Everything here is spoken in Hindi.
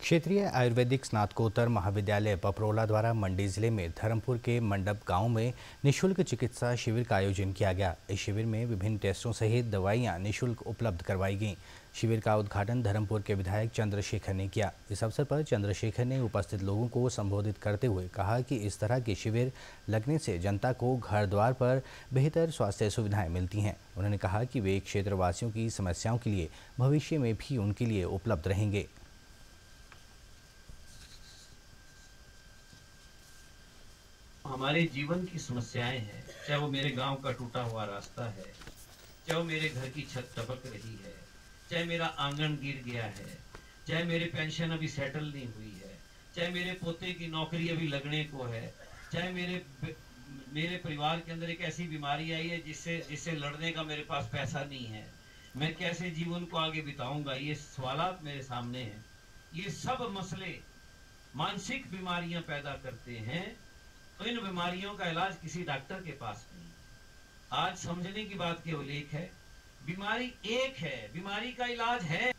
क्षेत्रीय आयुर्वेदिक स्नातकोत्तर महाविद्यालय पपरोला द्वारा मंडी जिले में धर्मपुर के मंडप गांव में निशुल्क चिकित्सा शिविर का आयोजन किया गया। इस शिविर में विभिन्न टेस्टों सहित दवाइयां निशुल्क उपलब्ध करवाई गईं। शिविर का उद्घाटन धर्मपुर के विधायक चंद्रशेखर ने किया। इस अवसर पर चंद्रशेखर ने उपस्थित लोगों को संबोधित करते हुए कहा कि इस तरह के शिविर लगने से जनता को घर द्वार पर बेहतर स्वास्थ्य सुविधाएं मिलती हैं। उन्होंने कहा कि वे क्षेत्रवासियों की समस्याओं के लिए भविष्य में भी उनके लिए उपलब्ध रहेंगे। हमारे जीवन की समस्याएं हैं, चाहे वो मेरे गांव का टूटा हुआ रास्ता है, चाहे वो मेरे घर की छत टपक रही है, चाहे मेरा आंगन गिर गया है, चाहे मेरी पेंशन अभी सेटल नहीं हुई है, चाहे मेरे पोते की नौकरी अभी लगने को है, चाहे मेरे परिवार के अंदर एक ऐसी बीमारी आई है जिससे लड़ने का मेरे पास पैसा नहीं है, मैं कैसे जीवन को आगे बिताऊंगा। ये सवालात मेरे सामने हैं। ये सब मसले मानसिक बीमारियां पैदा करते हैं। तो इन बीमारियों का इलाज किसी डॉक्टर के पास नहीं। आज समझने की बात केवल एक है, बीमारी एक है, बीमारी का इलाज है।